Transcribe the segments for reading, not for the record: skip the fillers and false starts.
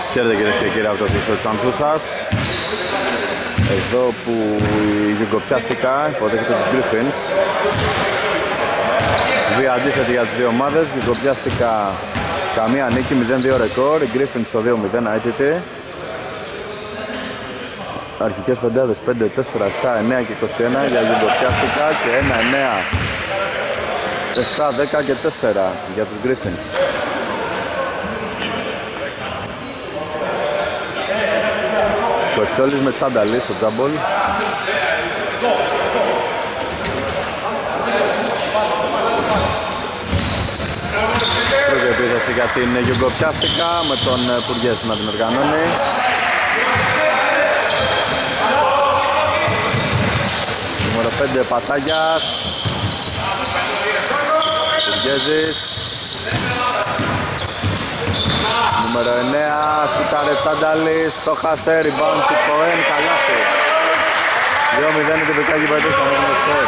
Χαίρετε κυρίες και κύριοι από το πίσω της Ανθούσας. Εδώ που η Γιουγκοπιάστικα υποδέχεται τους Griffins. Δύο αντίθετοι για τις δύο ομάδες. Γιουγκοπιάστικα καμία νίκη, 0-2 ρεκόρ. Οι Griffins στο 2-0 αίτητη. Αρχικές πεντάδες 5, 4, 7, 9 και 21 για Γιουγκοπιάστικα και 1, 9, 7, 10 και 4 για τους Griffins. Κοτσόλης με Τσάνταλη στο τζάμπολ. Πρώτη επίθεση για την Γιουγκοπιάστικα με τον Πουργέση να την οργανώνει. Νούμερο 5 Πατάγιας. Πουργέζης. Νούμερο 9 σουτάρε Τσάνταλης, το χάσε, rebound του Κοέν, καλάθι. 2-0 το πικάκι πέτος στο μόνιμο σκορ.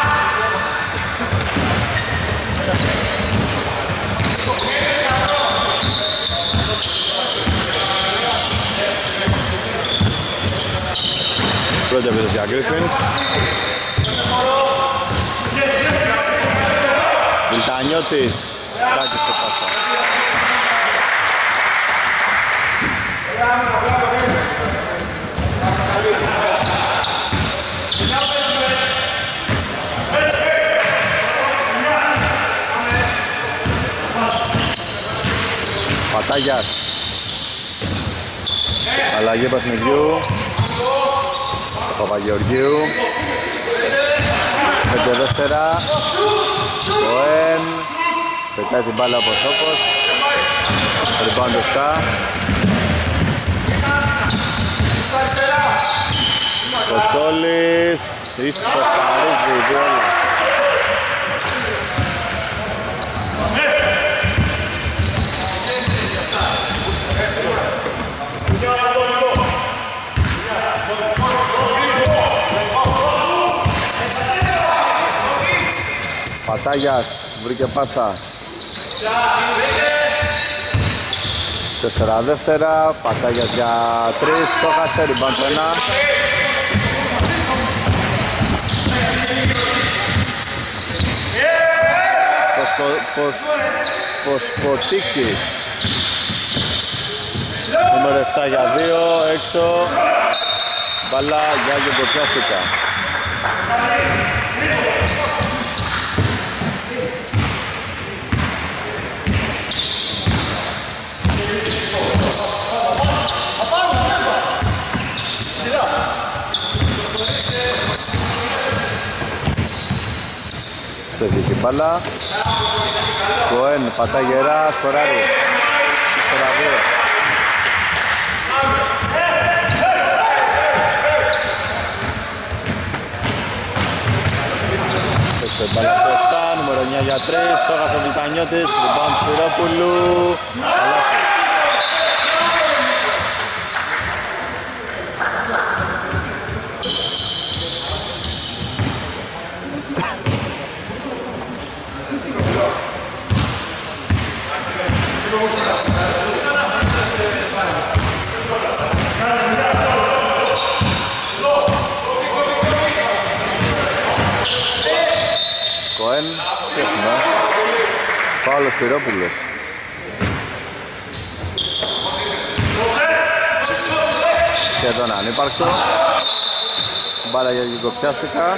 Πρώτη επίθεση για Griffins. Βιλτανιώτης, κάκι στο πάσα. Πατάγιας. Αλλαγή παιχνιδιού. Παπαγεωργίου. 5 δεύτερα. Κοέν. Πετάει την μπάλα όπως όπως. Rebound 7. Κοτσόλης. Ισοφαρίζει διόλα. Πατάγιας βρήκε πάσα. 4 δεύτερα. Πατάγιας για 3. Το χάσε, rebound 1. Ποσποτίκης. Νούμερο 7 για 2. Έξω. Μπαλά για Γιουγκοπιάστικα. Σε δίκη μπάλα. Κοέν πατά γερά, σκοράρει. 4-2. Σε μπάλα το 7, νούμερο 9 για 3. Στόχασε ο Βιλτανιώτης, rebound Σπυρόπουλου. Καλάθι. Κοέν, τι έχουμε. Παύλος Σπυρόπουλος. Σχεδόν ανύπαρκτο. Μπάλα για Γιουγκοπιάστικα.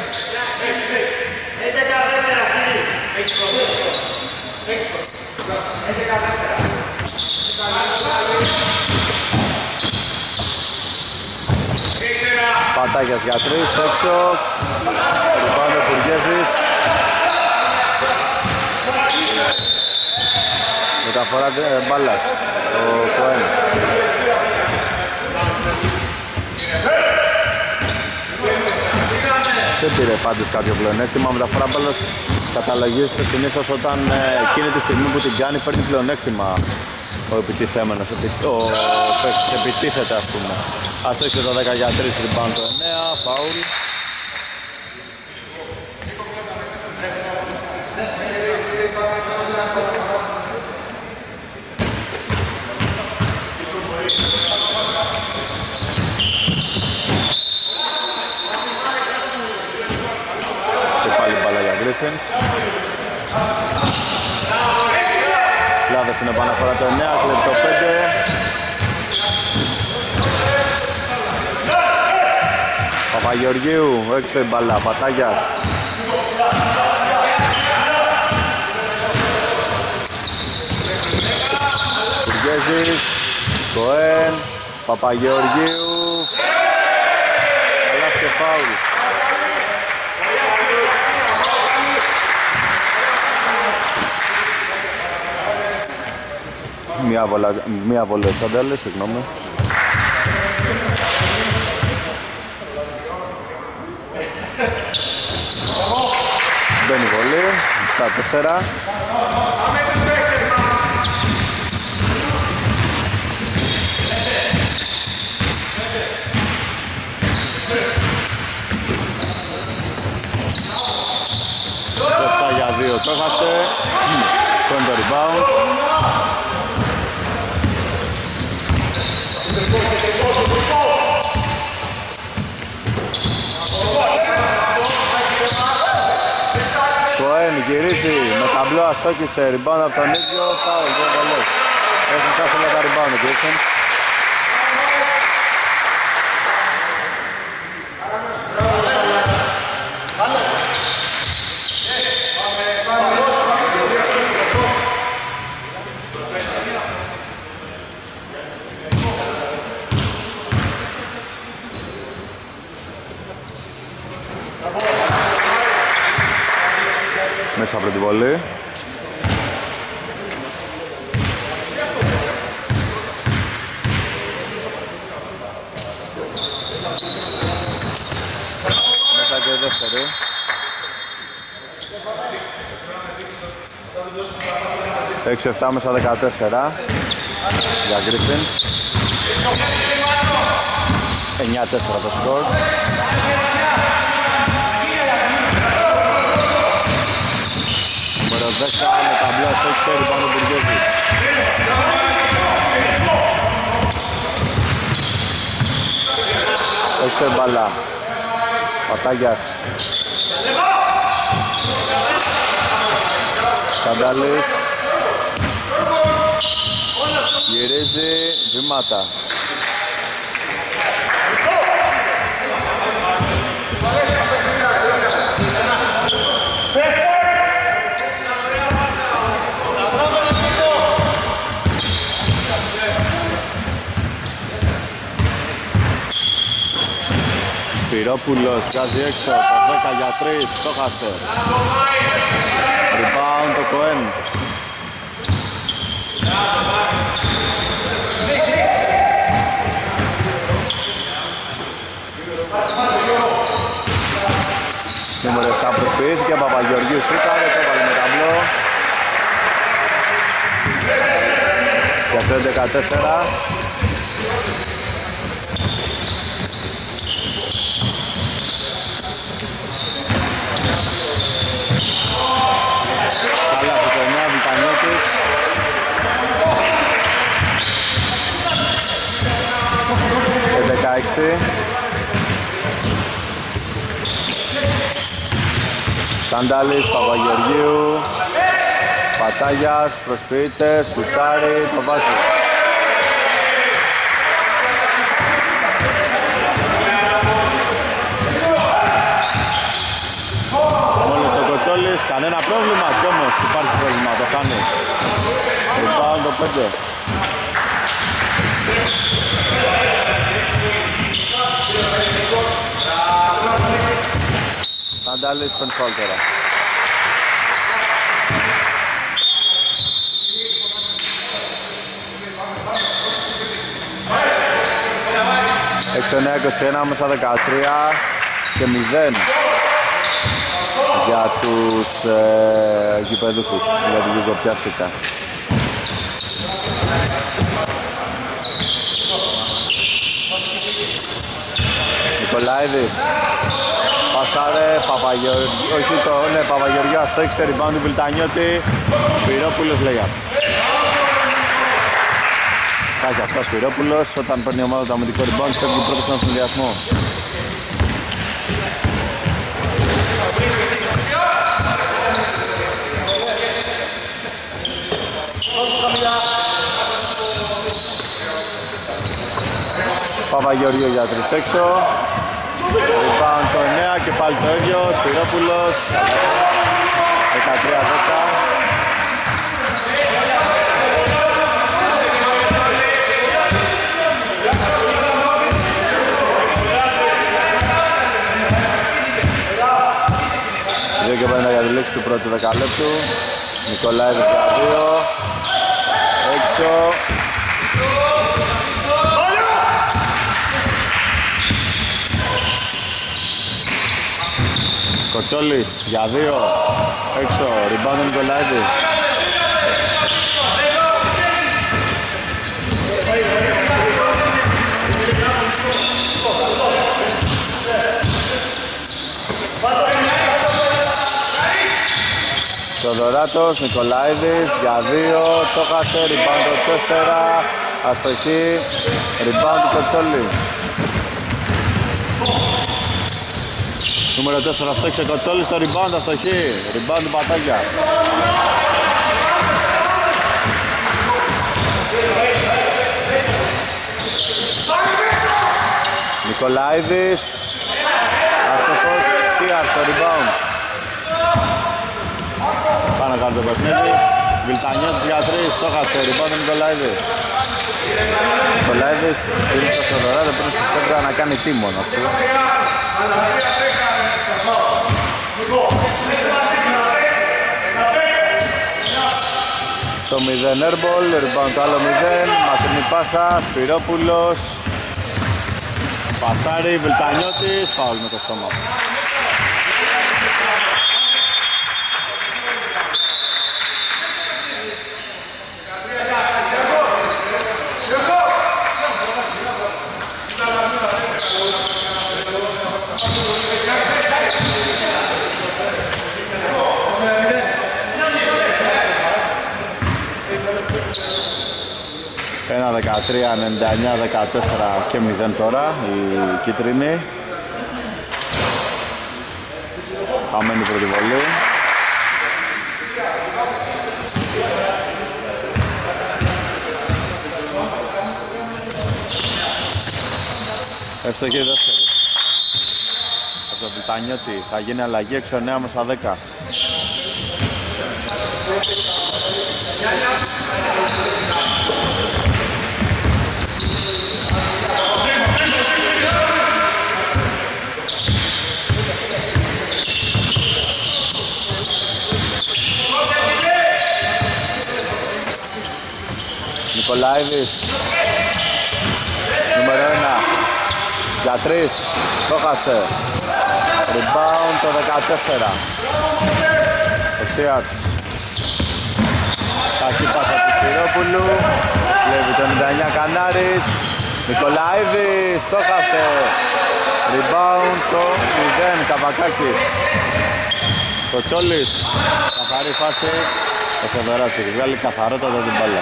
Πατάγιας για 3, έξω. Ρουμπάνε Πουργέζης. Μεταφορά μπάλας ο Κοέν. Δεν πήρε πάντως κάποιο πλεονέκτημα. Μεταφορά μπάλας καταλαγίζεται συνήθως όταν εκείνη τη στιγμή που την κάνει παίρνει πλεονέκτημα ο επιτιθέμενος. Ο παίκτης επιτίθεται, ας πούμε. Αυτό έχει το 10 για 3, rebound το 9, φάουλ. ομάδες στην επαναφορά το 9, κλέβει το 5. Παπαγεωργίου, έξω η μπάλα, Πατάγιας. Κουργέζης, Κοέν, Παπαγεωργίου. Αλλά και φάουλ. Μία βολή Τσάνταλη, συγγνώμη. Μπαίνει βολή, στα 4. Το 7 για 2 το έχασε. Πρώτο rebound. Κοέν γυρίζει με ταμπλό, αστόκησε, rebound από τον ίδιο, φάουλ, 2 βολές. Έχουν χάσει όλα τα rebound ο Griffins. Μέσα από τη βολή. Μέσα και η δεύτερη. Έξω 7 μέσα 14 για Griffins. 9-4 το σκορ. Νούμερο 10 με ταμπλό στο ξέρει πάνω του Μπουργέζη. Έξω μπαλά. Πατάγιας. Σαντάλης. Γυρίζει βήματα. Σπυρόπουλος βγάζει έξω, το 10 για 3, το χάσε. Rebound το Κοέν. Νούμερο 7 προσποιήθηκε, Παπαγεωργίου σούταρε, το έβαλε με ταμπλό. Για 3-14. Καλά από το 9, Βιτανιώτης. Και 16. Σαντάλης, Παπαγεωργίου. Πατάγιας, προσποιείται, σουτάρει, το βάζει. Μόλις το Κοτσόλης, κανένα πρόβλημα κι όμως υπάρχει πρόβλημα, το κάνει. Rebound το 5. Σαντάλης, πέντε φάουλ τώρα. Έξω 9-21 μέσα 13 και 0 για τους γηπεδούχους, για την γηπεδοπιάστηκα. Νικολάηδης, πασάρε, Παπαγεωργίου, στο έξω, rebound του Βιλτανιώτη, Σπυρόπουλος λέγα. Κάτσε αυτό ο Σπυρόπουλος, όταν παίρνει η ομάδα το αμυντικό rebound, φεύγει πρώτος στον συνδυασμό. Παπαγεωργίου για 3 έξω. Rebound το 9 και πάλι το ίδιο. Σπυρόπουλος. 13-10. Δύο και 50 για τη λήξη του πρώτου δεκαλέπτου. Νικολάηδης για 2. Έξω. Κοτσόλης για 2. Έξω. Rebound Νικολάηδη. Θοδωράτος, Νικολάηδης για 2, το χάσε, rebound το 4, αστοχή, rebound του Κοτσόλη. Νούμερο 4 στόξε Κοτσόλη στο rebound, αστοχή, rebound του Πατάγια. Νικολάηδης, αστοχός, Σίαρ στο rebound. Πάνω κάτω το παιχνίδι. Βιλτανιώτης για 3, το χάσε, rebound του Νικολάηδη. Νικολάηδης στήριξε στο Θοδωράτο πριν στη σέντρα να κάνει τι μόνος του. Το 0 airball, rebound το άλλο 0, μακρινή πάσα, Σπυρόπουλος. Πασάρι, Βιλτανιώτης, φάουλ με το σώμα. Ένα 13, 99, 14 και 0 τώρα η κίτρινη. Χαμένη πρώτη βολή. Εύστοχη δεύτερη. Από το Βιλτανιώτη θα γίνει αλλαγή έξω 9 μέσα 10. Νικολάηδης, νούμερο 1 για 3, το χάσε. Rebound το 14. Ο Σίατς. Κακή πάσα του Σπυρόπουλου. Βλέπει το 99 Κανάρης. Νικολάηδης, το χάσε. Rebound το 0 Καβακάκης. Κοτσόλης, καθαρή φάση. Ο Θοδωράτης έχει βγάλει καθαρότατα την μπάλα.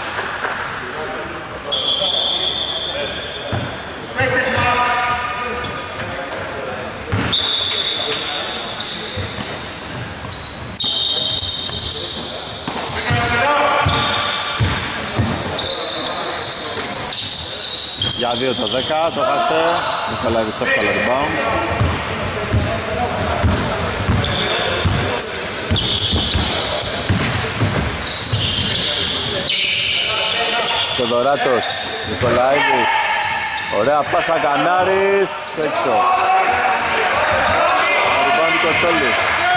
Για 2 το 10, το χάσε. Νικολάηδης εύκολο rebound. Θοδωράτος, Νικολάηδης. Ωραία πάσα Κανάρης, έξω. Rebound του Κοτσόλη.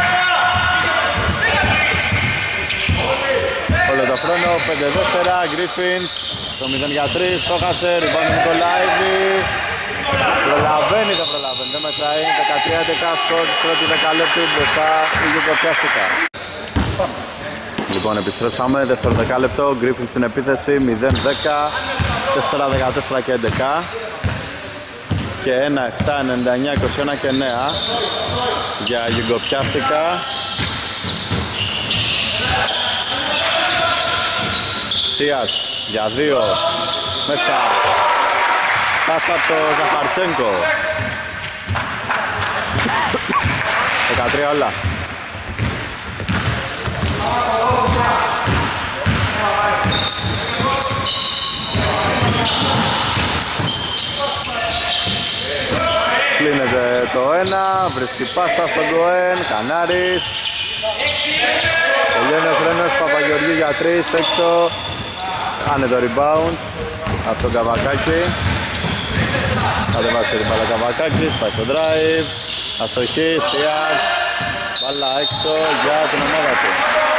Όλο το χρόνο, 5 δεύτερα, Γκρίφινς. Το 0 για 3, το χάσε, rebound του Νικολάηδη. Προλαβαίνει, δεν προλαβαίνει, δεν μετράει. 13-11 σκορ, πρώτη δεκαλέπτου μπροστά, Ιουγκοπιάστηκα. Λοιπόν, επιστρέψαμε, δεύτερο δεκάλεπτο, Γκρίφιν στην επίθεση, 0-10, 4-14 και 11. Και 1-7, 99, 21 και 9 για Ιουγκοπιάστηκα. Σίατς για 2 μέσα, πάσα από το Ζαχαρτσένκο. 13 όλα. το 1, βρίσκει πάσα στον Κοέν, Κανάρης. Τελειώνει ο χρόνος, Παπαγεωργίου για 3, έξω. Κάνε το rebound από τον Καβακάκη. Κατεβάζει και την μπάλα Καβακάκης, πάει στο drive. Αστοχή, Σιάρς. Μπάλα έξω για την ομάδα του.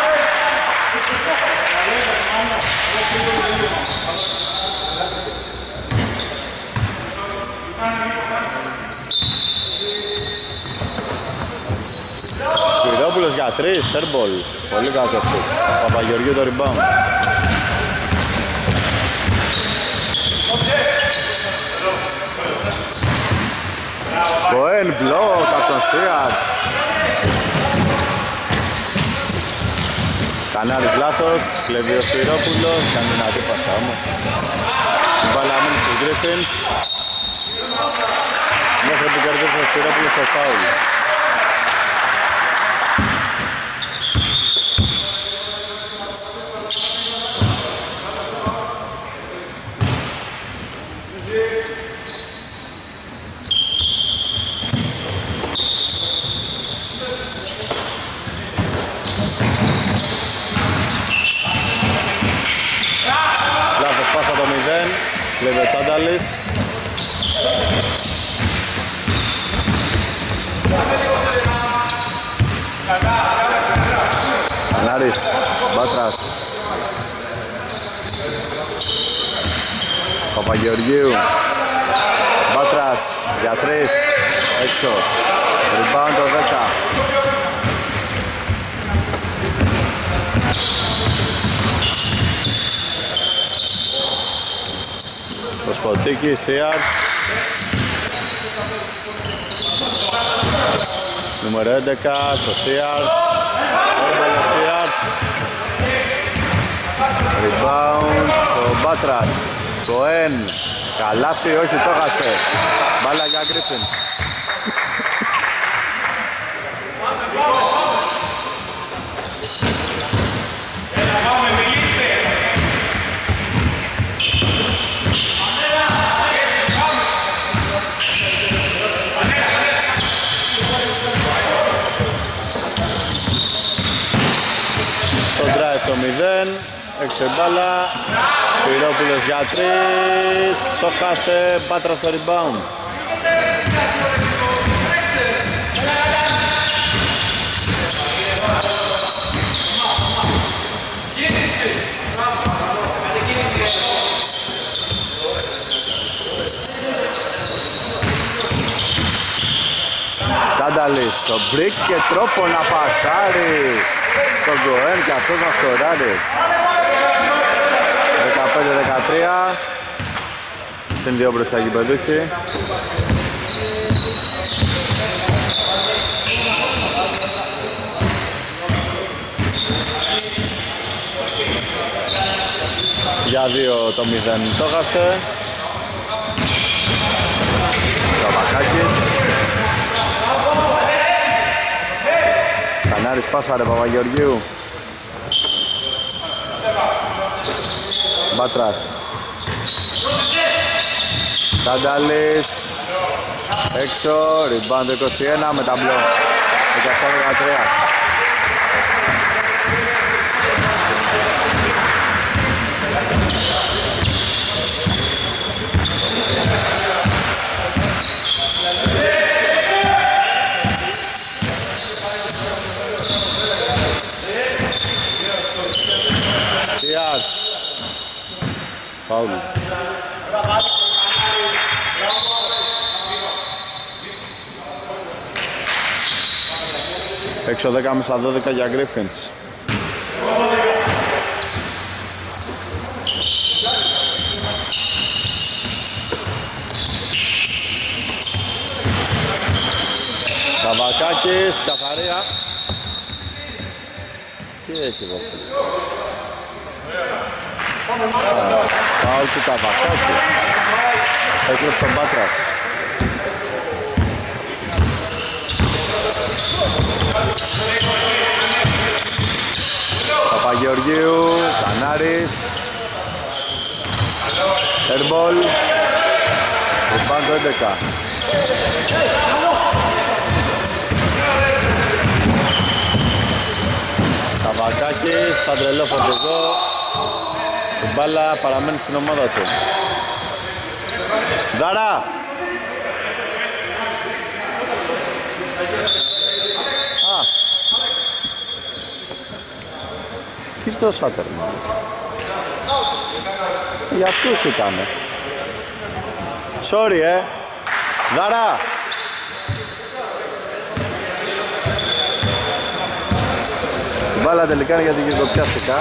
Σπυρόπουλος για 3, σέρμπολ. Πολύ καλό αυτό. Παπαγεωργίου το rebound. Κοέν μπλοκ από τον Σίατς. Κανάρης λάθος, κλέβει ο Σπυρόπουλος, κάνει ένα αντίπασα όμως. Η μπάλα μείνει στους Γκρίφινς. Μέχρι που κερδίσει ο Σπυρόπουλος στο φάουλ. Κλέβει ο Τσάνταλης. Κανάρης, Μπάτρας. Παπαγεωργίου. Μπάτρας για 3, έξω. Rebound το 10. Το σποτίκι, Σίαρτς. Νούμερο 11, στο Σίαρτς. Έμπαλε Σίαρτς. Rebound, το Μπάτρας. Κοέν, καλάθι, όχι το χάσε. Μπάλα για Γκρίφινς. Το 0, έξω η μπάλα, Σπυρόπουλος για 3, το χάσε, Πάτρα στο rebound. Τσάνταλης, ο Μπρικ και τρόπο να πασάρει στον Κοέν και αυτός να σκοράρει. 15-13. Συν 2 μπροστά γηπεδούχοι. Για 2 το 0 το χάσε. Καβακάκης. Κανάρης πάσαρε Παπαγεωργίου. Μπάτρας. Σαντάλης. Έξω, rebound 21 με ταμπλό. 17-13. Φάουλ. Έξω 10 μέσα 12 για Γκρίφινς. Καβακάκης, καθαρία. Τι έχει δώσει. Φάουλ του Καβακάκη. Έκλεψε τον Πάτρας. Παπαγεωργίου, Κανάρης. Airball. Rebound το 11. Καβακάκης, σαν τρελό φορτηγό. Η μπάλα παραμένει στην ομάδα του. Δάρα! Τι στο Σάτερν. Για αυτούς ήτανε. Sorry, Δάρα! Μπάλα τελικά είναι για την κυριοπιάστηκα.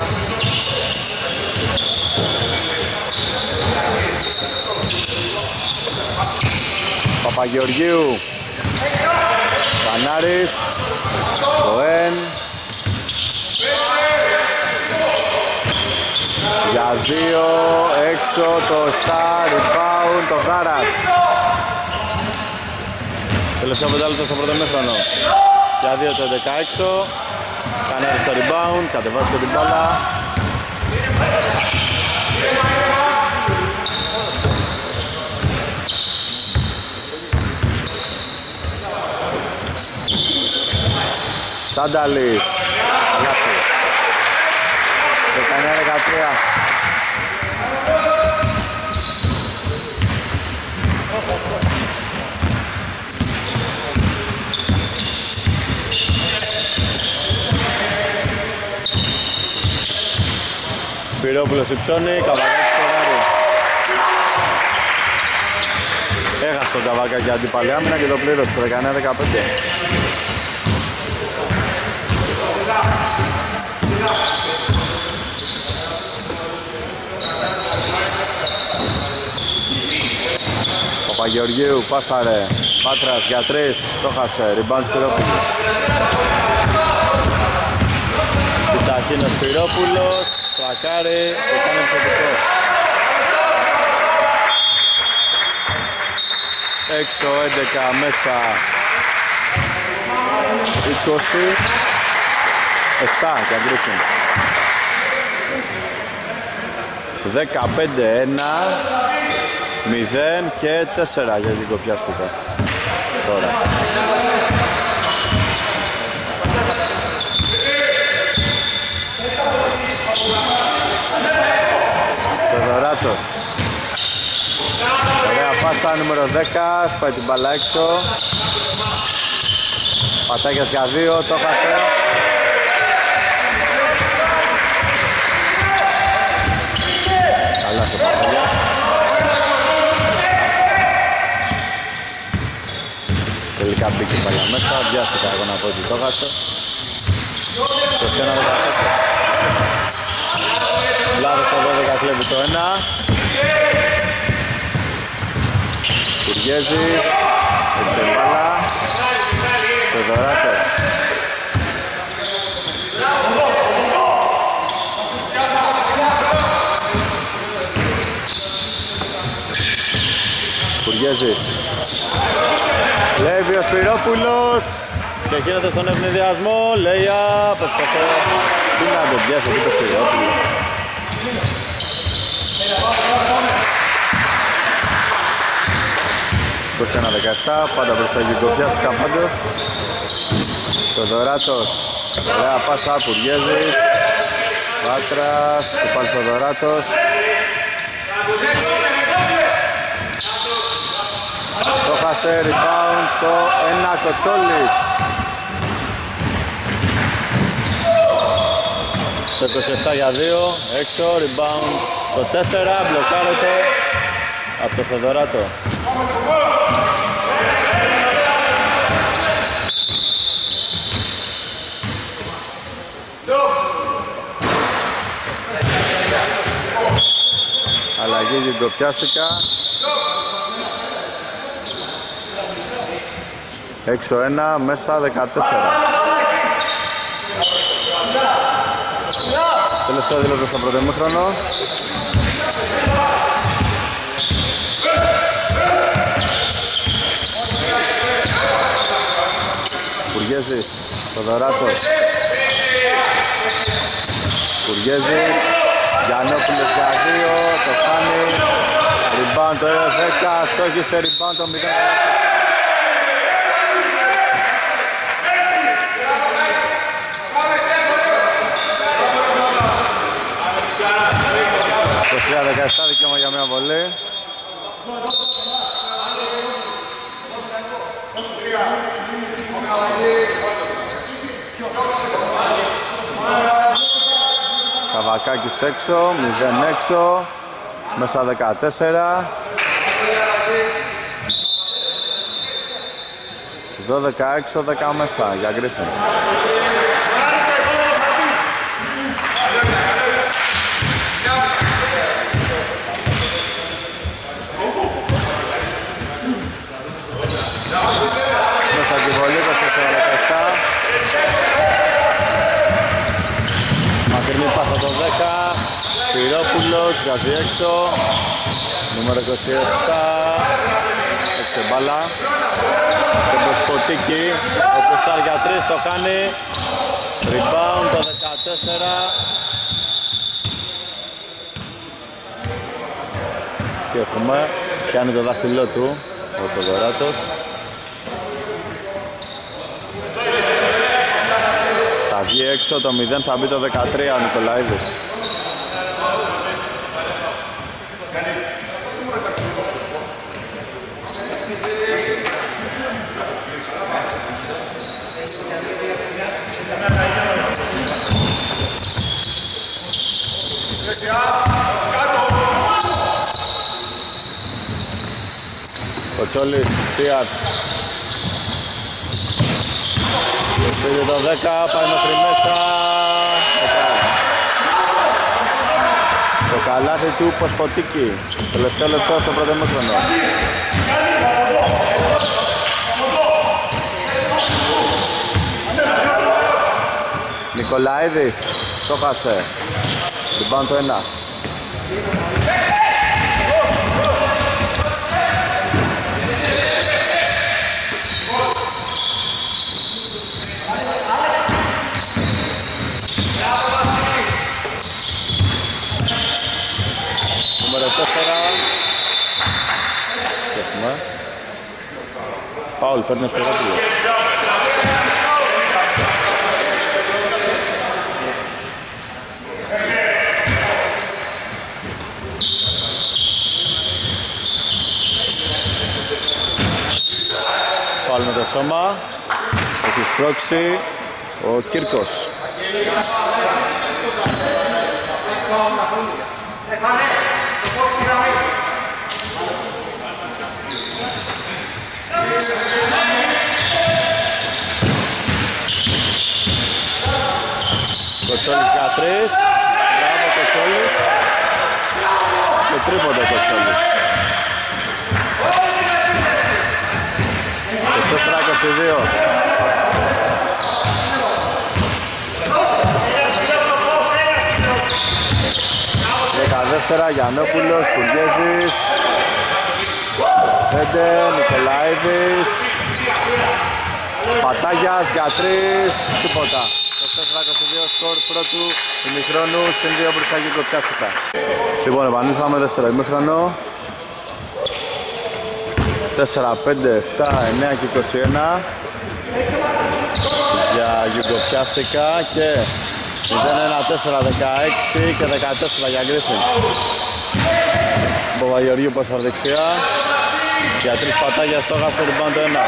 Παπαγεωργίου. Κανάρης. Κοέν. Για 2, έξω το 7, rebound, το Γάρας. Τελευταίο πεντάλεπτο στο πρώτο μήχρονο. Για 2 το 11 έξω. Κανάρης στο rebound, κατεβάζει και την μπάλα. Σάνταλης. 19-13. Σπυρόπουλος υψώνει, Καβακάκης σκοράρει. Έχασε τον Καβακάκη αντίπαλη άμυνα και το πλήρωσε, 19-15. Παπαγεωργίου, πάσαρε, Πάτρας για 3, το χάσε, rebound Σπυρόπουλου. Επιταχύνει ο Σπυρόπουλος, πλακάρει και κάνει επιθετικό. Έξω 11, μέσα 20, 7 και Γκρίφινς. 15-1, 0 και 4 για την κοπιάστηκα τώρα. Θεοδωράτος. Ωραία πάσα, νούμερο 10, σπάει την μπάλα έξω. Πατάκιας για 2, το χάσε. Καλά στο Πατάκιας. Τελικά μπήκε η μπάλα μέσα, βιάστηκα εγώ να πω ότι το χάσε. Στο 1-14. Λάδος στο 12 κλέβει το 1. Κουριέζης, έτσι η μπάλα. Θεοδωράτος. Κουριέζης. Κλέβει ο Σπυρόπουλος. Ξεκίνεται στον ευνηδιασμό. Λέει απευθετώ. Τι να τον πιάσει εκεί το Σπυρόπουλο. 21-17, πάντα μπροστά η Γιουγκοπιάστηκα πάντως. Θεοδωράτος, ωραία πάσα, Πουργέζης. Βάτρας, και πάλι Θεοδωράτος. Το χάσε, rebound, το 1 Κοτσόλης. Το 27 για 2, έξω, rebound, το 4, μπλοκάρεται από το Θεοδωράτο. Αλλαγή Γιουγκοπιάστηκα. Έξω 1, μέσα 14. Τελευταίο δίλεπτο στο πρώτο ημίχρονο. Κουριέζης, Θεοδωράτος. Κουριέζης, Γιαννόπουλος για 2, το φάνη. Rebound το 10, στόχισε rebound το 0. Το 3-17 δικαίωμα για μια βολή. Καβακάκης έξω, 0 έξω, μέσα 14. 12 έξω, 10 μέσα για Griffins. Μέσα τη βολή, 24-17. Μακρινή πάσα το 10. Σπυρόπουλος, βγάζει έξω. Νούμερο 27. Έξε μπάλα. Και προς Ποτίκη. Ο Κουστάρ για 3 το κάνει. Rebound το 14. Και έχουμε. Πιάνει το δάχτυλό του ο Θοδωράτος. Θα βγει έξω το 0, θα μπει το 13 ο Νικολαίδης. Κοτσόλης, Σιάτ. Πήρε το 10, πάει μέχρι μέσα. Το καλάθι του Ποσποτίκη. Τελευταίο λεπτό στο πρώτο ημίχρονο. Νικολαίδης, το χάσε. Rebound το 1. Νούμερο 4. Φάουλ, παίρνει ο Σπυρόπουλος. Φάουλ με το σώμα. Έχει σπρώξει ο Κύρκος. Κοτσόλης για 3. Μπράβο Κοτσόλης. Και τρίποντο Κοτσόλης. 24-22. 12 Γιαννόπουλος, Πουργέζης. 5 Νικολαίδης. Πατάγιας για 3. Τίποτα. 24-22 σκορ πρώτου ημιχρόνου, συν 2 μπροστά και κοπιάστηκα. Λοιπόν, επανήλθαμε δεύτερο ημιχρόνο. 4, 5, 7, 9 και 21 για Γιουγκοπιάστηκα και 0, 1, 4, 16 και 14 για Griffins. Παπαγεωργίου πάσα δεξιά για 3 Πατάγια στο γάστο rebound το 1.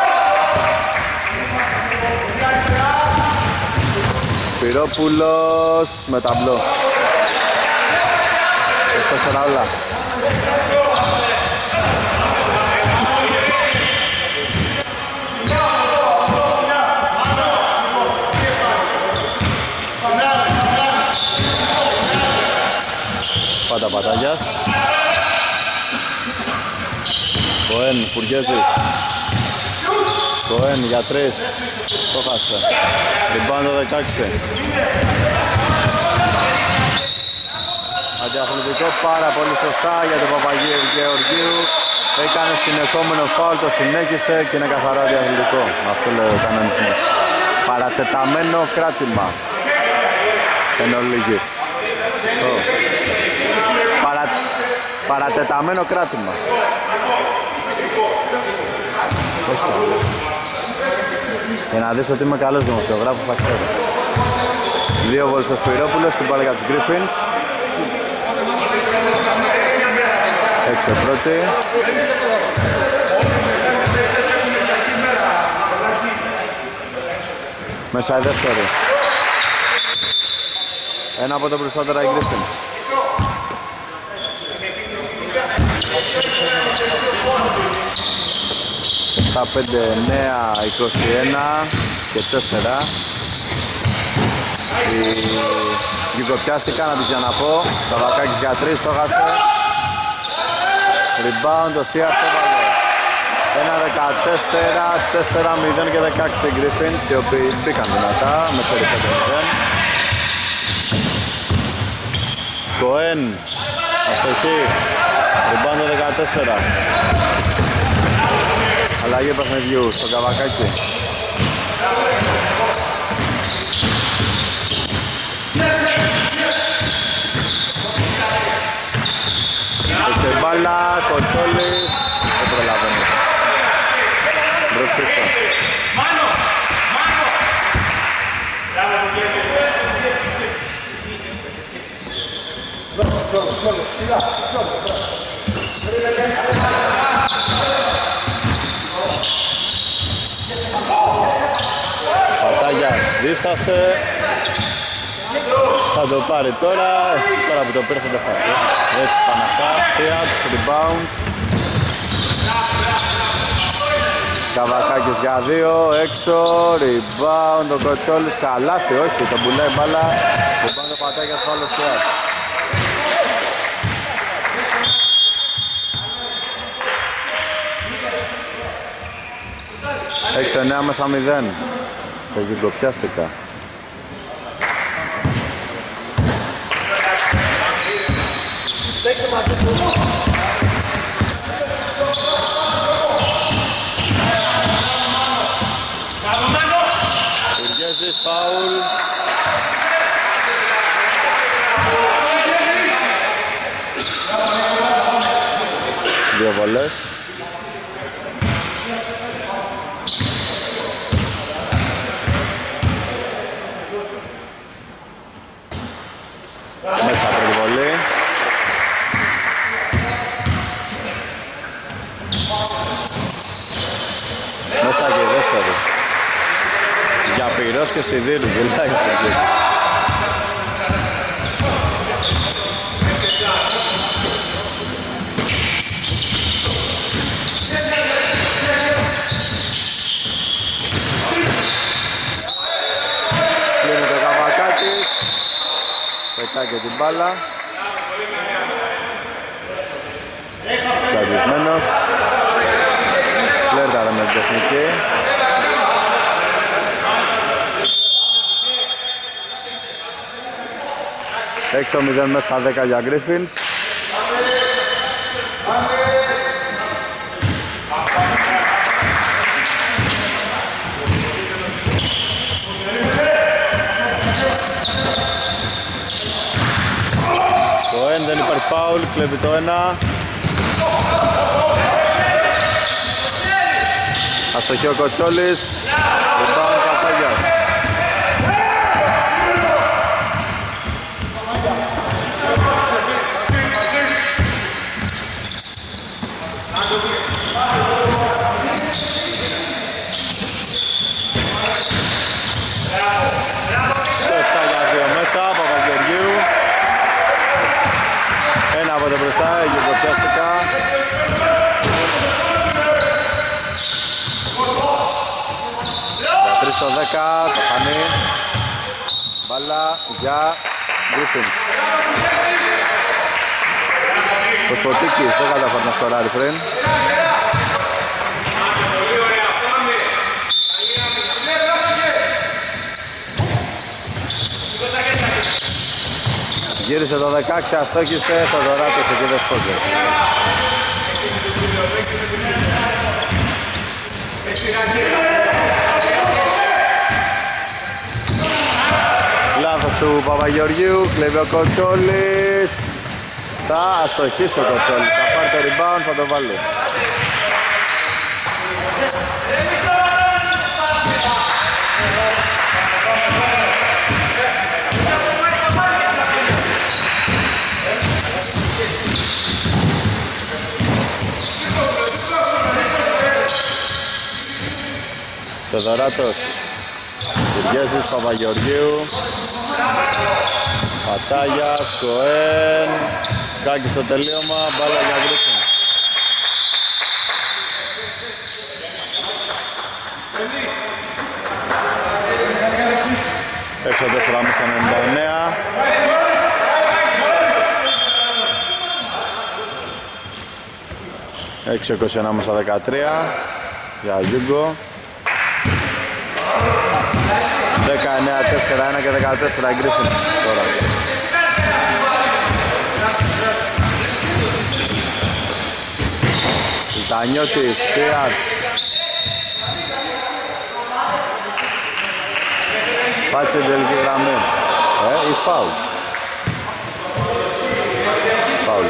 Σπυρόπουλος με ταμπλό. 24 όλα. Πάντα Πατάγιας. Κοέν, Πουργέζης. Κοέν για 3. Το χάσε. Rebound το 16. Αντιαθλητικό πάρα πολύ σωστά για τον Παπαγεωργίου. Έκανε συνεχόμενο φάουλ, το συνέχισε και είναι καθαρό αντιαθλητικό. Αυτό λέει ο κανονισμός. Παρατεταμένο κράτημα. Εν ολίγης. Παρατεταμένο κράτημα. Για να δεις ότι είμαι καλός δημοσιογράφος, θα ξέρω. 2 βολ στο Σπυρόπουλος και πάλι για τους Griffins. Έξω πρώτη. Μέσα η δεύτερη. Ένα από τα περισσότερα οι Griffins. 7-5-9-21 και 4. Οι Γιουγκοπιάστηκαν, να τους ξαναπώ. Καβακάκης για 3, το χάσε. Rebound, ο Σίαρς το βάλε. 1-14, 4-0 και 16 οι Griffins, οι οποίοι μπήκαν δυνατά, με σέρι 5-0. Κοέν, αστοχή. Rebound το 14. Αλλαγή παιχνιδιού στο Καβακάκι. Έχει μπάλα, Κοτσόλης, δεν προλαβαίνει. Μπρος πίσω. Πατάγιας δίστασε. Θα το πάρει τώρα που το πήρε θα το χάσει. Έτσι πάνε αυτά, Σίατς, rebound. Καβακάκης για 2, έξω, rebound, ο Κοτσόλης, καλάθι, όχι, τον πουλάει μπάλα. Rebound ο Πατάγιας, φάουλ ο Σίατς. Έξω 9 μέσα 0. Το γυγκοπιάστηκα. Κουριέζης, φάουλ. Δύο βολές. Μέσα πρώτη βολή. Μέσα και δεύτερη. Για πυρός και σιδήρου, δηλαδή. Κλείνει το Καβακάκης. Πετάει και την μπάλα. Τσαντισμένος. Φλέρταρε με την τεχνική. Έξω 0 μέσα 10 για Griffins. Το 1 δεν υπάρχει φάουλ, κλέβει το 1. Αστοχή ο Κοτσόλης. Rebound Καπάγιας. Το 7 για 2 μέσα, Παπαγεωργίου. Ένα από τα μπροστά, γεωγραφιάστηκα. Για 3 στο 10, το χάνει. Μπάλα για Griffins. Ο Σποτίκης δεν καταφέρει να σκοράρει πριν. Γύρισε το 16, αστόχησε, Θοδωράτος εκεί δεν σκότωσε. Λάθος του Παπαγεωργίου, κλέβει ο Κοτσόλης. Θα αστοχίσει ο Κοτσόλης, θα πάρει το rebound, θα το βάλει. Θεοδωράτος, Γεργέζης, Παπαγεωργίου, Πατάγιας, Κοέν, Κάκη στο τελείωμα, μπάλα για Γκρίφιν. Έξω 4 μέσα 99. Έξω 21 μέσα 13 για Γιούγκο. 19, 4, 1 και 14 η Γκρίφιν τώρα. Τανιώτης, Σίαρς. Πάτσε την τελική γραμμή. Ή φάουλ. Φάουλ.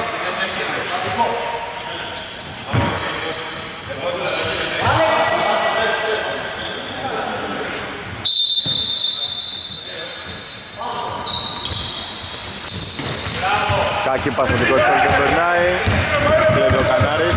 Κακή πάσα του Κοτσόλη και περνάει. Κλέβει ο Κανάρης.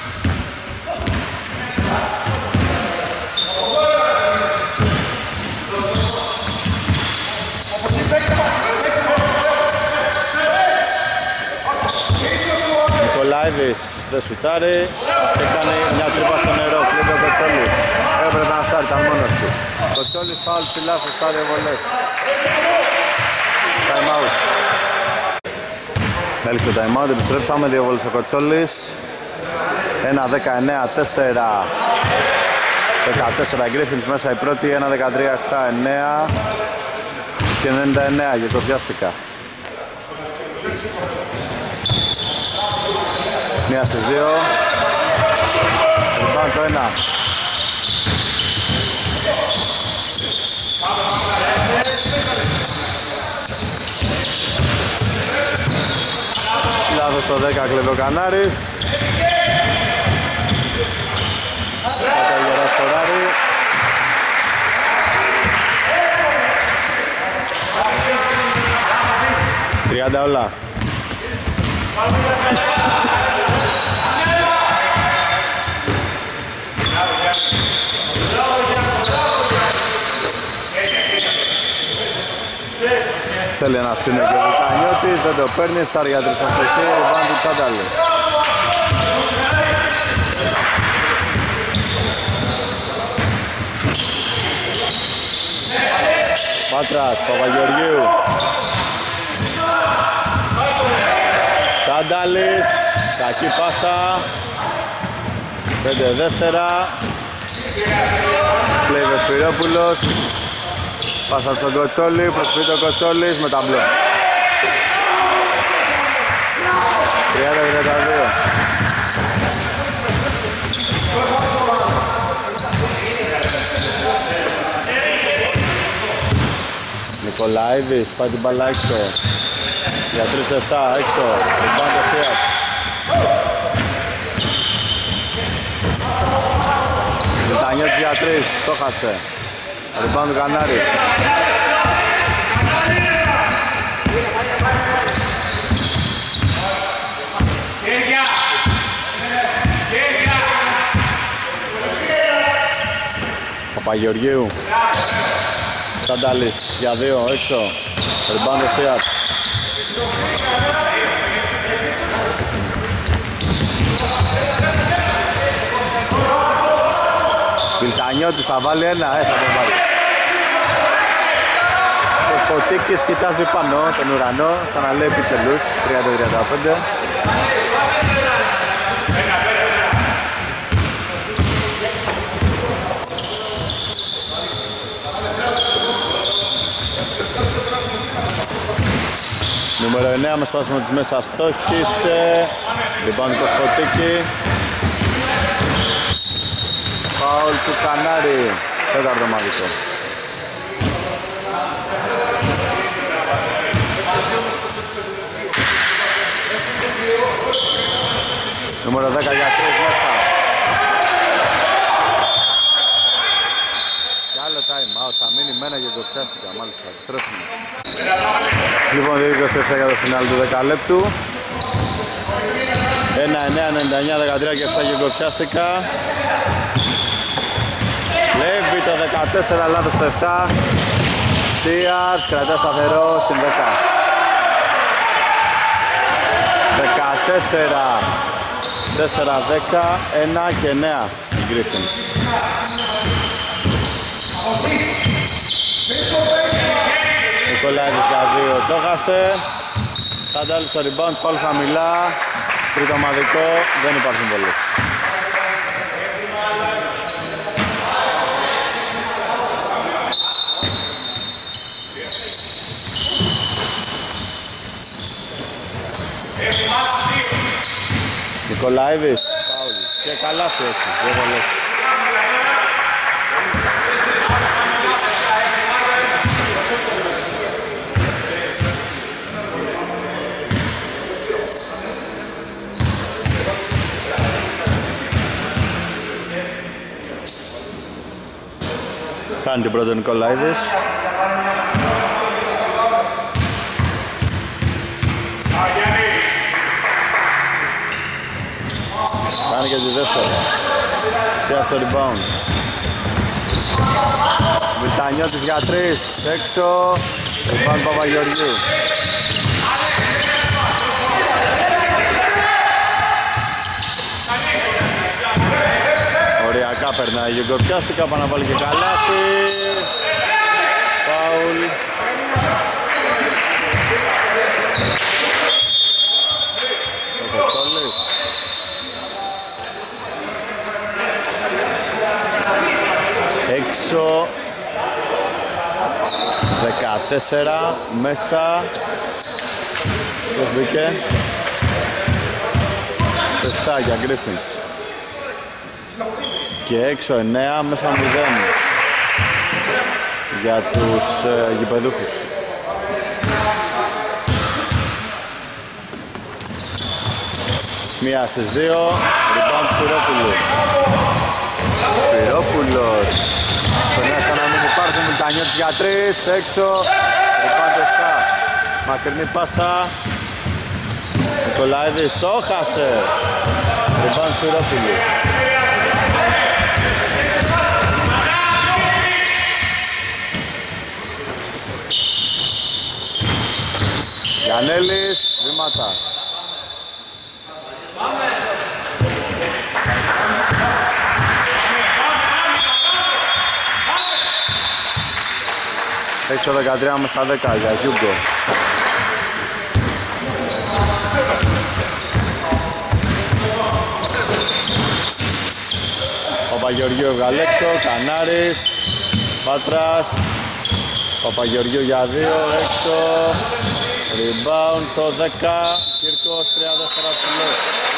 Νικολάηδης δεν σουτάρει. Έκανε μια τρύπα στο νερό. Κλέβει ο Κοτσόλης. Έπρεπε να στάρει, ήταν μόνος του. Κοτσόλης φάουλ ψηλά στο στάδιο βολές. Time out. Έλειξε το time out, επιστρέψαμε, 2 βόλες ο Κοτσόλης. 1, 19, 4, 14 Γκρίφινς μέσα η πρώτη, 1, 13, 7, 9 και 99, γεκοδιάστηκα. 1 στις 2. Πάμε το 1. Λάθος στο 10, κλέβει ο Κανάρης. Πάτα γερά στο Ράρι. Τριάντα όλα. Θέλει ένα σκρίνο και ο Βουκανιώτης, δεν το παίρνει, στάρια τρίσα στο χέρι, ριμπάουντ του Τσάνταλη. Πάτρας, Παπαγεωργίου. Τσάνταλης, κακή πάσα. 5 δεύτερα. Κλέβει ο Σπυρόπουλος. Πάσα στον Κοτσόλη, προσποιείται ο Κοτσόλης με ταμπλό. 30-32. Νικολαίδης, πάει την μπάλα έξω. Για 3-7, έξω. Ριμπάουντ ο Σίατς. Μητανιώτης για 3, το χάσε. Ριμπάουντ του Κανάρη. Παπαγεωργίου. Τσάνταλης για 2 έξω. Ριμπάουντ ο Σίατς. Βιλτανιώτης θα βάλει ένα, θα τον βάλει. Ο Σποτίκης κοιτάζει πάνω τον ουρανό, θα να λέει επιτελούς, 30-35. Νούμερο 9 με σπάσιμο της μέσα στόχισε. Λοιπόν το Σποτίκη. Φάουλ του Κανάρη, τέταρτο μαδικό. Νούμερο 10 για 3 μέσα. Και άλλο time out, θα μείνει μένα και το πιάστηκα, μάλιστα, επιστρέφουμε. Λοιπόν, 2-27 για το φινάλι του 10 λεπτού. 1-9-99, 13 και 7 και το πιάστηκα. Λέβει το 14, λάθος το 7. Σίαρς, κρατά σταθερό, συν 10. 14, 4-10, 1 και 9 οι Griffins. Νικολάηδης για 2 το χάσε. Σαντάλη στο rebound, φάουλ χαμηλά. Τρίτο ομαδικό, δεν υπάρχουν πολλές. Νικολάηδης, φάουλ. Και καλά σου έχει, δύο βολές. Κάνει την πρώτη Νικολάηδης. Κάνει και τη δεύτερη. Σία στο rebound. Βιλτανιώτης για 3. Έξω. Rebound Παπαγεωργίου. Οριακά περνάει, γεγκοπιάστηκα, πάνω να βάλει και καλάθι. Φάουλ. Έξω. 14 μέσα. Ποιος μπήκε? 7 για Griffins. Και έξω 9 μέσα 0 για τους γηπεδούχους. Μία στις 2. Rebound Σπυρόπουλου. Σπυρόπουλος. Στο νέο σαν να μην υπάρχουν. Μιλτανιώτης για 3. Έξω. Rebound 7. Μακρινή πάσα. Νικολάηδης το χάσε. Rebound Σπυρόπουλου. Γιαννέλης, βήματα. Έξω 13 μέσα 10 για Γιούγκο. Παπαγεωργίου έβγαλε έξω, Κανάρης, Πάτρας. Παπαγεωργίου για 2, έξω. Rebound το 10, Κύρκος 34 ψηλό.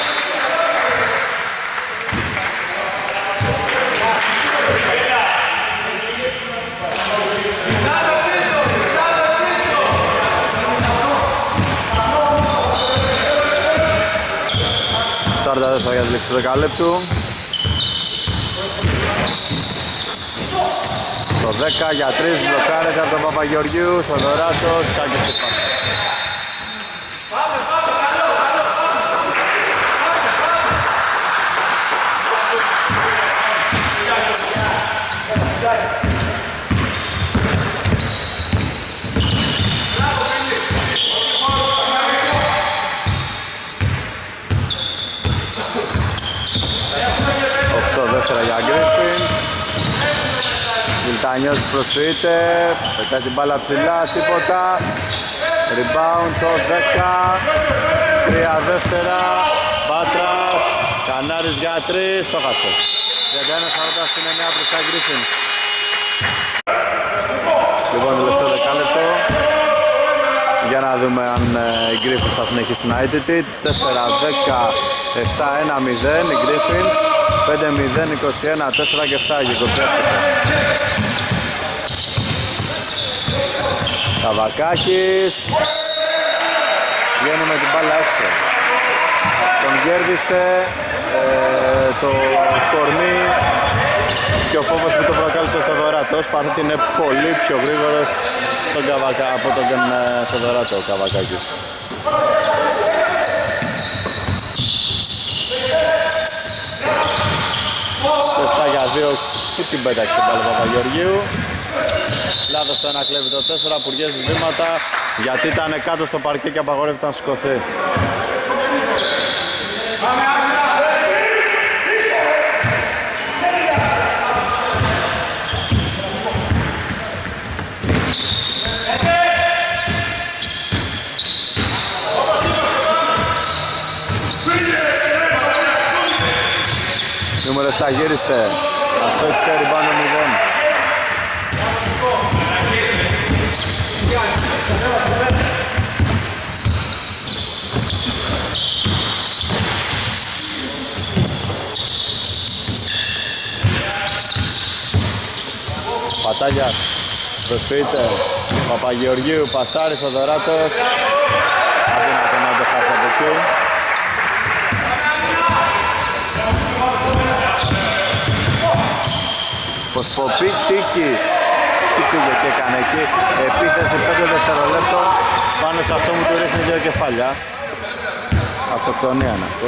Σάρτα δεύτερα για τη λήξη του 10 λεπτού. Το 10 για 3 μπλοκάρεται από τον Παπαγεωργίου, Θοδωράτος, Κάκης και Πάσα. Για Griffins. Βιλτανιώτης προσφύγεται, πετάει την μπάλα ψηλά, τίποτα. Rebound το 10, 3 δεύτερα, Πάτρας, Κανάρης για 3, το χάσε. 31-40 στην 9 μπροστά Griffins. Λοιπόν, τελευταίο δεκάλεπτο. Για να δούμε αν οι Griffins θα συνεχίσουν να ήττητοι. 4-10, 7-1-0 οι Griffins. 5-0-21, 4 και 7 και κοπιάστηκα. Καβακάκης. βγαίνει με την μπάλα έξω. Τον κέρδισε το κορμί και ο φόβος που το προκάλεσε ο Θεοδωράτος, παρότι είναι πολύ πιο γρήγορος από τον Θεοδωράτο ο Καβακάκης. Το 7 για 2 που την πέταξε πάλι ο Παπαγεωργίου. Λάθος το 1, κλέβει το 4, Πουργέζης βήματα γιατί ήταν κάτω στο παρκέ και απαγορεύεται να σηκωθεί. Νούμερο 7 γύρισε, αστόχισε, ριμπάνο 0. Πατάγιας, προσποιείται, Παπαγεωργίου, πασάρι, Θοδωράτος. Αδύνατο να το χάσει από εκεί. Ποσποπίτικης. Τι πήγε και έκανε εκεί, επίθεση 5 δευτερολέπτων, πάνω σε αυτό μου του ρίχνει 2 κεφάλια. Αυτοκτονία είναι αυτό.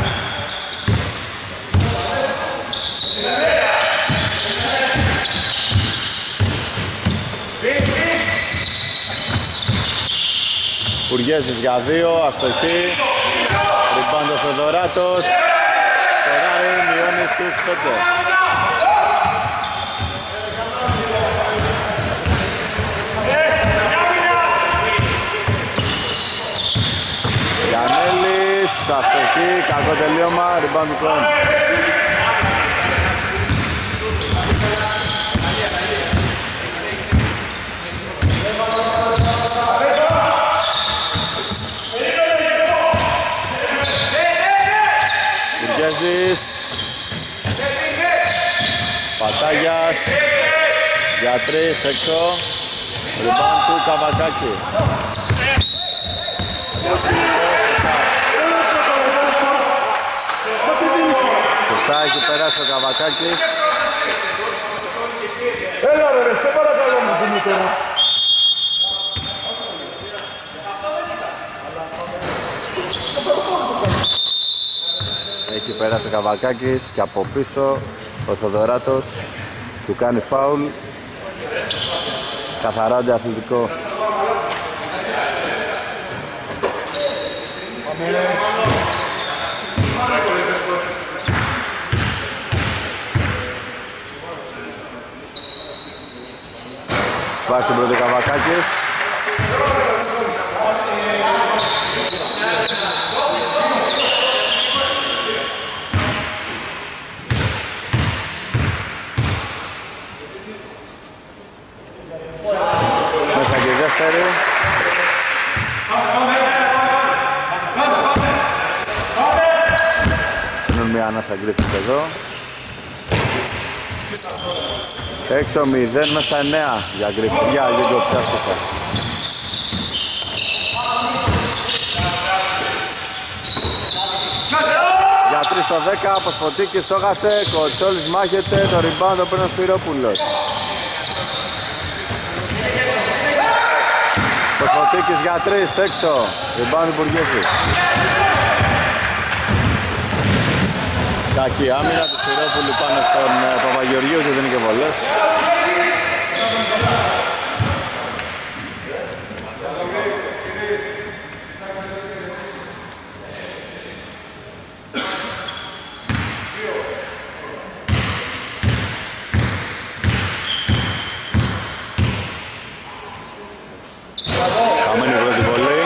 Πουργέζης για 2, αστοχή. Ριμπάντο ο Θεοδωράτος. Φεράρι μειώνει στους 5. Γιαννέλης, αστοχή, κακό τελείωμα, ριμπάντο πλέον. Πουργέζης, Πατάγιας, για 3 έξω, ριμπάντο του Καβακάκη. Σωστά έχει περάσει ο Καβακάκης. Έλα ρε, σε παρακαλώ μου Δημήτρα. Έχει περάσει ο Καβακάκης και από πίσω ο Θοδωράτος του κάνει φάουλ. Καθαρά αντιαθλητικό. Βάζει την πρώτη Καβακάκης. Μέσα και η δεύτερη. Παίρνουν μια ανάσα γκρίφης εδώ. 6-0 μέσα 9 για γκρίφη, για λίγο πιάστηκα. Για 3 στο 10, Ποσποτίκης το έχασε, Κοτσόλης μάχεται, το ριμπάουντ το παίρνει ο Σπυρόπουλος. Ποσποτίκης για 3 έξω, ριμπάουντ Μπουργέση. Κακή άμυνα του Σπυρόπουλου πάνω στον Παπαγεωργίου και δεν είναι και βολές. Χαμένη πρώτη βολή.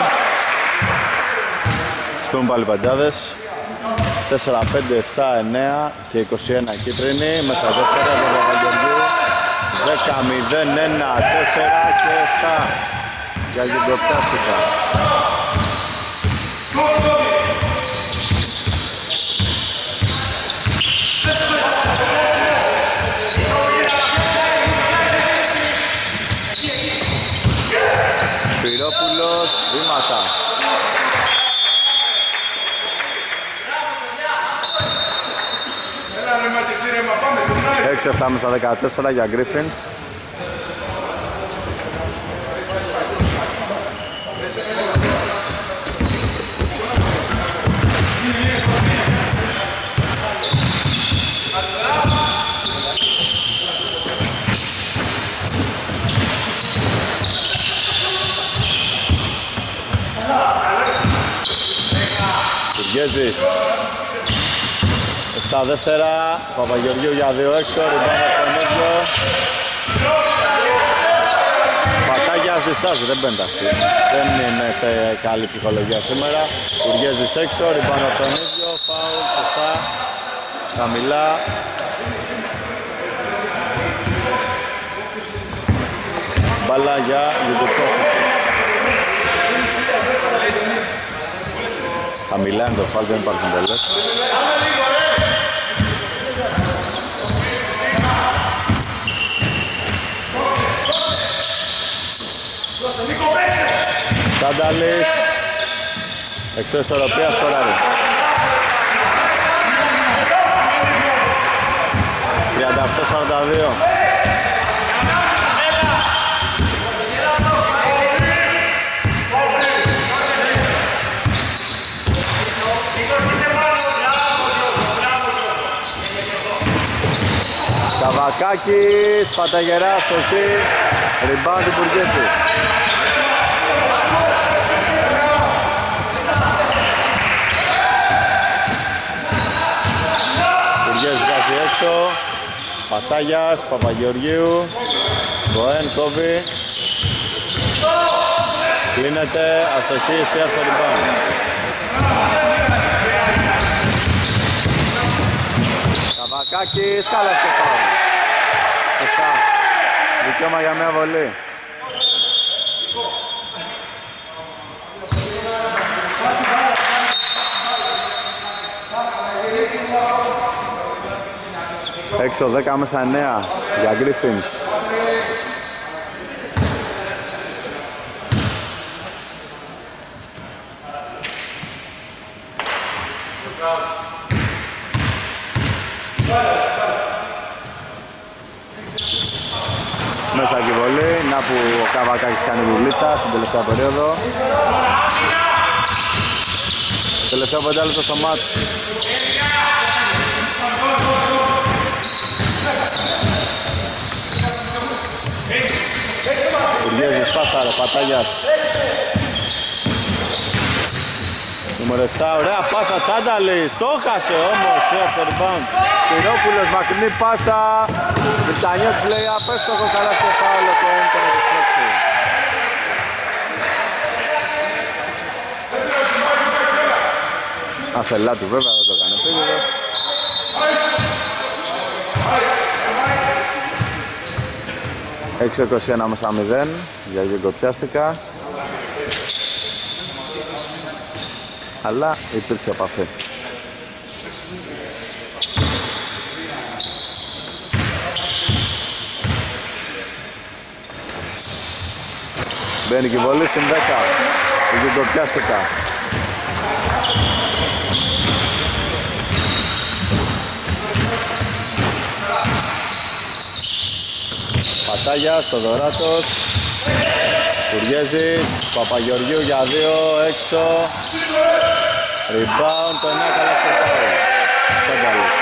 Στον πάλι παντζάδες. 4, 5, 7, 9 και 21 κίτρινη. Μέσα δεύτερα από Παπαγεωργίου. 10, 0, 1, 4 και 7 για γυγκοπτάστηκα. Σπυρόπουλος, βήματα. 6-7 μέσα 14 για Griffins. Τουργέζης. Στα δεύτερα, Παπαγεωργίου για 2 έξω, ριμπάουντ από τον ίδιο. Πατάγιας διστάζει, δεν πέντασε. Δεν είναι σε καλή ψυχολογία σήμερα. Τουργέζης έξω, ριμπάουντ από τον ίδιο, φάουλ, σωστά, χαμηλά. Μπάλα για Γιουγκοπιάστικα. Χαμηλά είναι το φάουλ, δεν υπάρχουν τελές. Τσάνταλης, εκτός ισορροπίας, σκοράρει. 38-42. Καβακάκης, Παταγερά, στοχή, rebound του Μπουργέση. Μπουργέση βγάζει έξω, Πατάγιας, Παπαγεωργίου, Μποέν, κόβει. Κλείνεται, αστοχή, σιάρ στο rebound. Καβακάκης, καλά αυτό το φάουλ. Σωστά. Δικαίωμα για μια βολή. Έξω 10 μέσα 9 για Griffins. Μέσα και βολή, να που ο Καβακάκης κάνει δουλίτσα στην τελευταία περίοδο. Τελευταίο 5 λεπτό στο μάτς. Τουργέζης, πάσαρε, Πατάγιας. Νούμερο 7, ωραία πάσα, Τσάνταλης, το χάσε όμως, στο rebound. Σπυρόπουλος, μακρινή πάσα, Βρυτανιώτης λέει απέστοχο, καλά στο φάουλ, το έντονο της φλέξη. Αφελά του βέβαια, δεν το έκανε πίγεδος. Έξω 21 μέσα 0 για Γιουγκοπιάστικα. Αλλά υπήρξε επαφή. Μπαίνει και η βολή συν 10. Γιουγκοπιάστικα. Πατάγιας, Θοδωράτος, Κουριέζης, Παπαγεωργίου για 2, έξω. Rebound, το 9 καλά στο φάουλ. Τσάνταλης.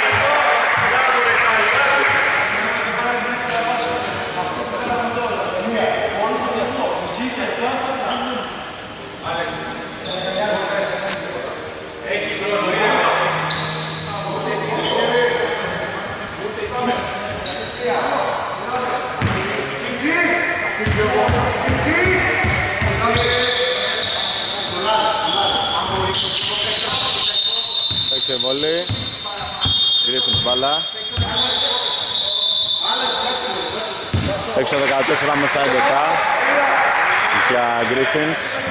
Έξω βολή. Griffins μπάλα. Έξω 14 μέσα 11 για Griffins.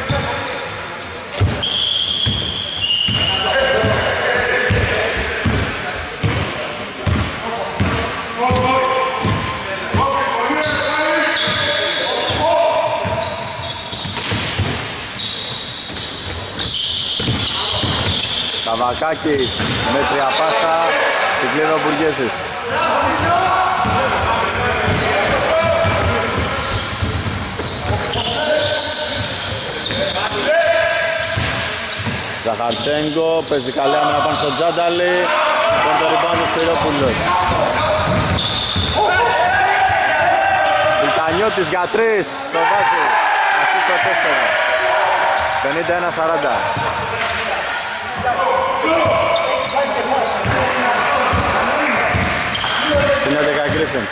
Καβακάκης με τρία πάσα, την κλείνει ο Μπουργέζης. Ζαχαρτσέγκο, παίζει καλή άμυνα πάνω στο Τζάνταλη. Τον το rebound ο Σπυρόπουλος. Βιλτανιώτης για 3, το βάζει. Ασίστ το 4. 51-40. Στην 11 Griffins.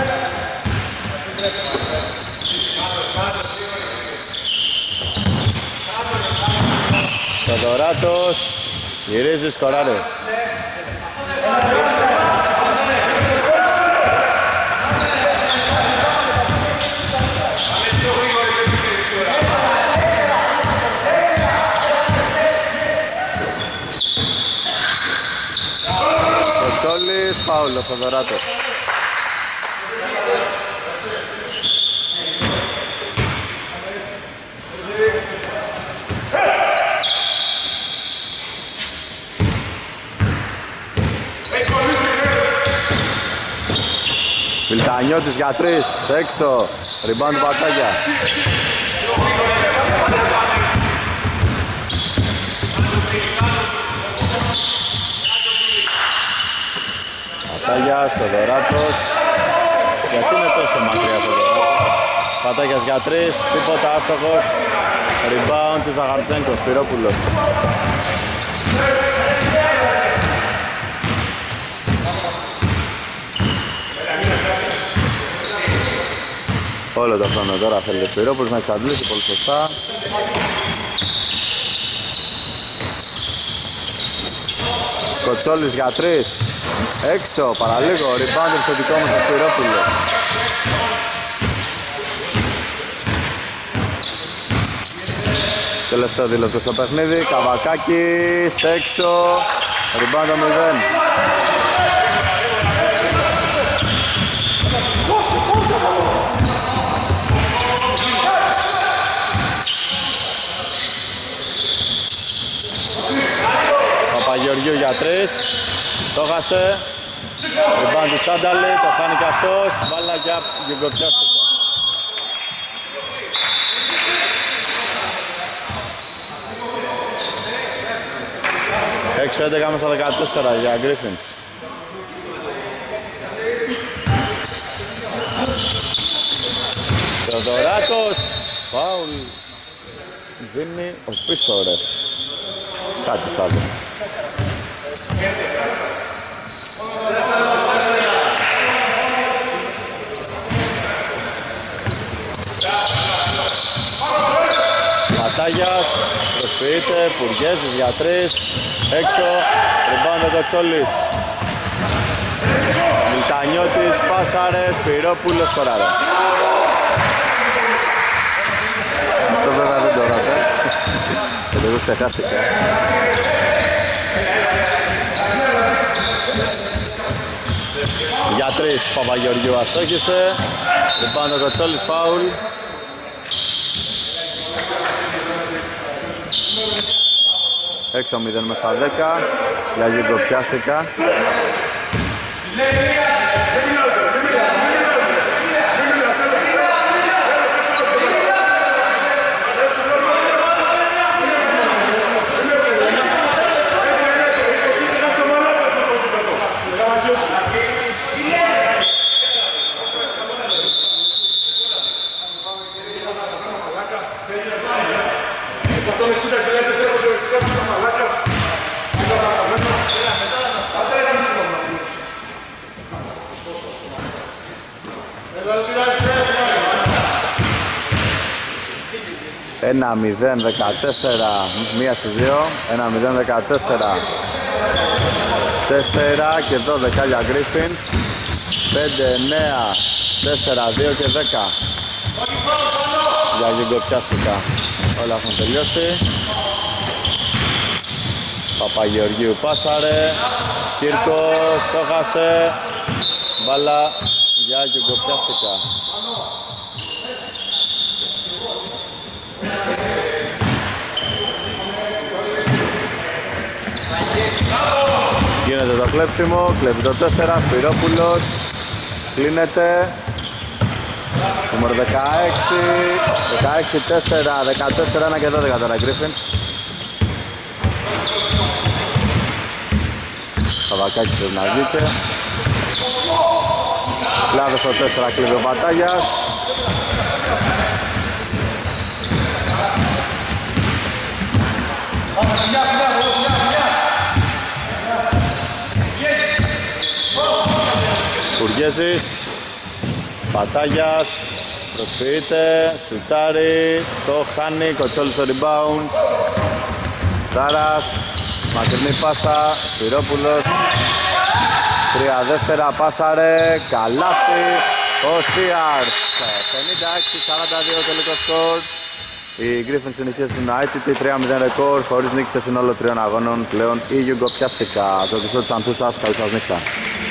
Θοδωράτος γυρίζει, σκοράρει. Κοτσόλης, φάουλ ο Θοδωράτος. Βιλτανιώτης για 3, έξω, rebound του Πατάγια. Πατάγιας, Θοδωράτος. Γιατί είναι τόσο μακριά Θοδωράτος? Πατάγιας για 3, τίποτα, άστοχος. Rebound του Ζαχαρτσέγκο, Σπυρόπουλος. Όλο το χρόνο τώρα θέλει ο Σπυρόπουλος να εξαντλήσει πολύ σωστά. Κοτσόλης για 3, έξω, παραλίγο, rebound επιθετικό μας ο Σπυρόπουλος. Τελευταίο δίλεπτο στο παιχνίδι, Καβακάκης, έξω, rebound το 0. Παπαγεωργίου για 3, το χάσε, rebound του Τσάνταλη, το χάνει και αυτός, μπάλα για Γιουγκοπιάστηκα. Έξω 11 μέσα 14 για Griffins. Θεοδωράκος, φάουλ, δίνει ο πίσω ρε. Κάτι θα δω. Πατάγιας, προσποιείται, Πουργέζης για 3, έξω, rebound ο Κοτσόλης. Μιλτανιώτης, πάσαρε, Σπυρόπουλος, σκοράρε. Αυτό βέβαια δεν το ρώτα. Και εγώ ξεχάστηκα. Για 3, Παπαγεωργίου αστόχησε. Rebound ο Κοτσόλης, φάουλ. Έξω 0 μέσα 10 για Γιουγκοπιάστηκα. Ένα 0-14, μία στις 2, 1-0-14, 4 και 12 για Griffins, 5-9, 4-2 και 10 για Γιουγκοπιάστηκα. Όλα έχουν τελειώσει. Παπαγεωργίου πάσαρε, Κύρκος το χάσε, μπάλα για Γιουγκοπιάστηκα. Γίνεται το κλέψιμο, κλέβει το 4, Σπυρόπουλος, κλείνεται. Νούμερο 16, 16-4, 14-1 και 12 τώρα Griffins. Σαββακάκης πρέπει να βγήκε. Λάδο στο 4 κλέβει ο Πατάγιας. Κουργέζης, Πατάγιας, προσποιείται, σουτάρει, το χάνει, Κοτσόλης στο rebound. Τάρας, μακρινή πάσα, Σπυρόπουλος. 3 δεύτερα, πάσαρε, καλάθι, ο Σίαρς. 56-42 τελικό σκορ. Οι Griffins συνεχίζουν στην αίτητη, 3-0 ρεκόρ, χωρίς νίκη σε σύνολο 3 αγώνων. Πλέον η Γιουγκοπιάστικα. Το κλειστό της Ανθούσας, καλή σας νύχτα.